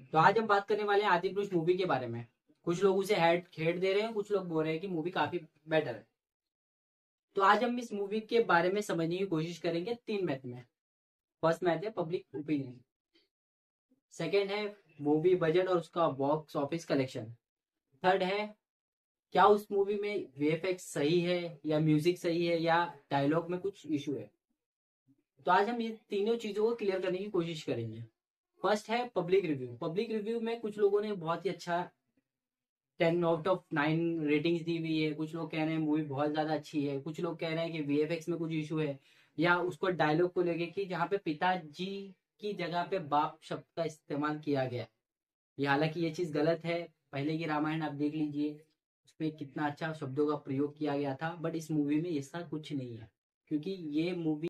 तो आज हम बात करने वाले हैं आदिपुरुष मूवी के बारे में। कुछ लोग उसे हेट दे रहे हैं, कुछ लोग बोल रहे हैं कि मूवी काफी बेटर है। तो आज हम इस मूवी के बारे में समझने की कोशिश करेंगे तीन मैथ में। फर्स्ट मैथ है पब्लिक ओपिनियन। सेकेंड है मूवी बजट और उसका बॉक्स ऑफिस कलेक्शन। थर्ड है क्या उस मूवी में वीएफएक्स सही है या म्यूजिक सही है या डायलॉग में कुछ इशू है। तो आज हम ये तीनों चीजों को क्लियर करने की कोशिश करेंगे। फर्स्ट है पब्लिक रिव्यू। पब्लिक रिव्यू में कुछ लोगों ने बहुत ही अच्छा 10 आउट ऑफ 9 रेटिंग्स दी हुई है। कुछ लोग कह रहे हैं मूवी बहुत ज्यादा अच्छी है, कुछ लोग कह रहे हैं कि वीएफएक्स में कुछ इशू है, या उसको डायलॉग को लेके कि जहाँ पे पिताजी की जगह पे बाप शब्द का इस्तेमाल किया गया है। ये हालांकि ये चीज गलत है। पहले की रामायण आप देख लीजिए, उसमें कितना अच्छा शब्दों का प्रयोग किया गया था, बट इस मूवी में ऐसा कुछ नहीं है, क्योंकि ये मूवी